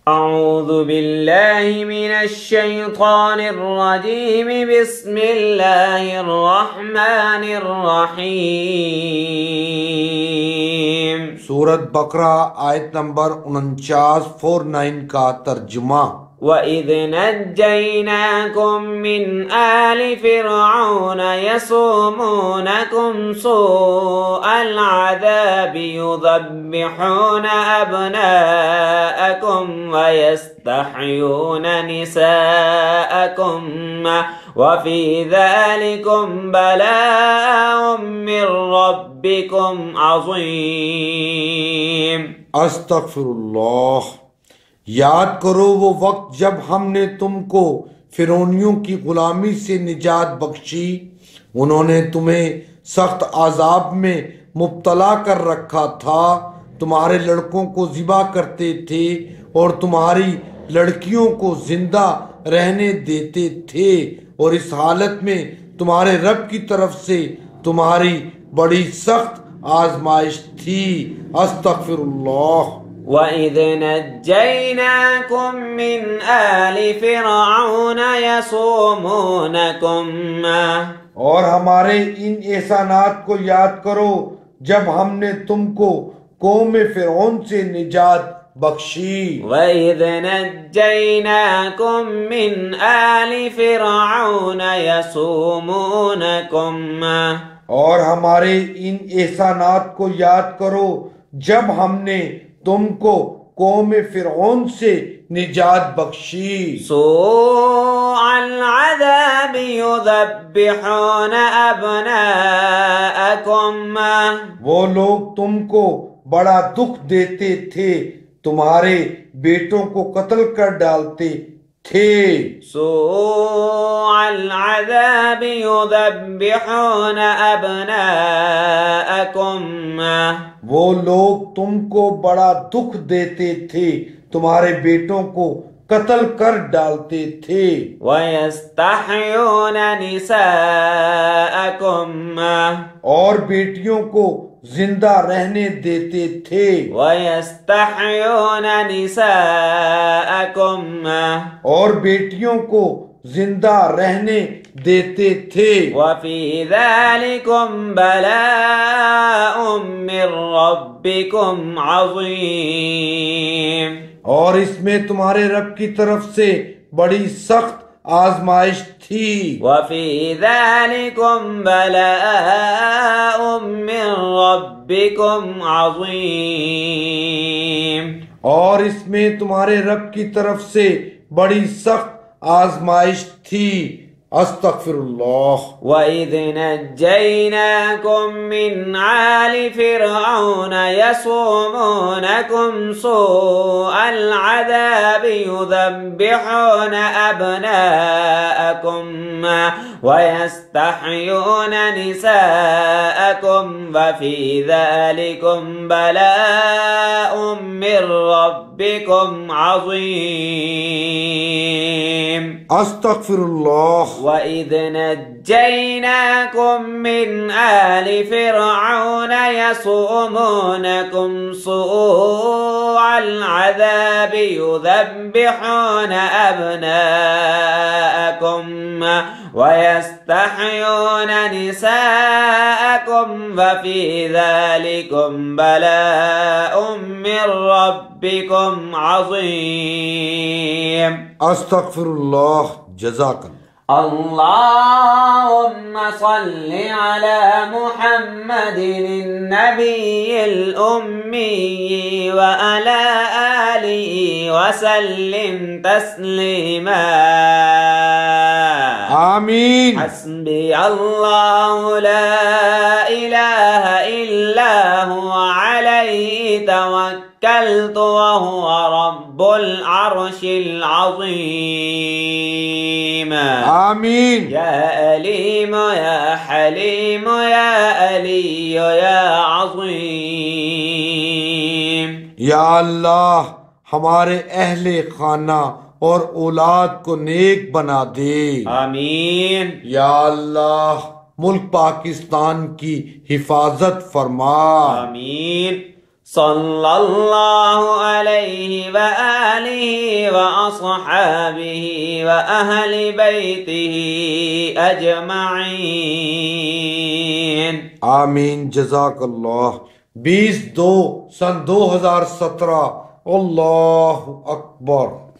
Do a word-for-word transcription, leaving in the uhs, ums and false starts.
اعوذ باللہ من الشیطان الرجیم بسم اللہ الرحمن الرحیم۔ سورۃ بقرہ آیت نمبر انچاس فور نائن کا ترجمہ۔ وَإِذْ نَجَّيْنَاكُمْ مِنْ آلِ فِرْعَوْنَ يَسُومُونَكُمْ سُوءَ الْعَذَابِ يُذَبِّحُونَ أَبْنَاءَكُمْ وَيَسْتَحْيُونَ نِسَاءَكُمْ وَفِي ذَلِكُمْ بَلَاءٌ مِّن رَّبِّكُمْ عَظِيمٌ۔ استغفر اللہ۔ یاد کرو وہ وقت جب ہم نے تم کو فرعونیوں کی غلامی سے نجات بخشی، انہوں نے تمہیں سخت عذاب میں مبتلا کر رکھا تھا، تمہارے لڑکوں کو ذبح کرتے تھے اور تمہاری لڑکیوں کو زندہ رہنے دیتے تھے، اور اس حالت میں تمہارے رب کی طرف سے تمہاری بڑی سخت آزمائش تھی۔ استغفر اللہ۔ وَإِذْ نَجَّيْنَاكُمْ مِنْ آلِ فِرْعَوْنَ يَسُومُونَكُمْ، اور ہمارے ان احسانات کو یاد کرو جب ہم نے تم کو قوم فرعون سے نجات بخشی۔ وَإِذْ نَجَّيْنَاكُمْ مِنْ آلِ فِرْعَوْنَ يَسُومُونَكُمْ، اور ہمارے ان احسانات کو یاد کرو جب ہم نے تم کو قوم فرعون سے نجات بخشی۔ سوء العذاب یذبحون ابناءکم، وہ لوگ تم کو بڑا دکھ دیتے تھے، تمہارے بیٹوں کو قتل کر ڈالتے تھے۔ سوء العذاب یذبحون ابناءکم، وہ لوگ تم کو بڑا دکھ دیتے تھے، تمہارے بیٹوں کو قتل کر ڈالتے تھے۔ وَيَسْتَحْيُونَ نِسَاءَكُمْ، اور بیٹیوں کو زندہ رہنے دیتے تھے۔ وَيَسْتَحْيُونَ نِسَاءَكُمْ، اور بیٹیوں کو زندہ رہنے دیتے تھے۔ وَفِي ذَلِكُمْ بَلَاءٌ مِّن رَّبِّكُمْ عَظِيمٌ، اور اس میں تمہارے رب کی طرف سے بڑی سخت آزمائش تھی۔ وَفِي ذَلِكُمْ بَلَاءٌ مِّن رَّبِّكُمْ عَظِيمٌ، اور اس میں تمہارے رب کی طرف سے بڑی سخت آزمائش تھی۔ استغفر اللہ۔ وَإِذْ نَجَّيْنَاكُمْ مِنْ آلِ فِرْعَوْنَ يَسُومُونَكُمْ سُوءَ الْعَذَابِ يُذَبِّحُونَ أَبْنَاءَكُمْ وَيَسْتَحْيُونَ نِسَاءَكُمْ وَفِي ذَلِكُمْ بَلَاءٌ مِّن رَّبِّكُمْ عَظِيمٌ۔ استغفر اللہ۔ وَإِذْ نَجَّيْنَاكُمْ مِنْ آلِ فِرْعَوْنَ يَسُومُونَكُمْ سُوءَ الْعَذَابِ يُذَبِّحُونَ أَبْنَاءَكُمْ وَيَسْتَحْيُونَ نِسَاءَكُمْ وَفِي ذَلِكُمْ بَلَاءٌ مِّن رَّبِّكُمْ عَظِيمٌ۔ استغفر اللہ۔ جزاک اللہ۔ اللهم صل على محمد النبي الأمي وعلى آله وسلم تسليما آمین۔ حسبي الله لا إله إلا هو عليه توكلت وهو رب العرش العظيم آمین۔ یا علیم یا حلیم یا علی یا عظیم۔ یا اللہ ہمارے اہل خانہ اور اولاد کو نیک بنا دے۔ آمین۔ یا اللہ ملک پاکستان کی حفاظت فرما۔ آمین۔ صلى الله عليه وآله وأصحابه وأهل بيته أجمعين. آمین. جزاک اللہ. بیس دو سن دو ہزار سترہ. اللہ اکبر.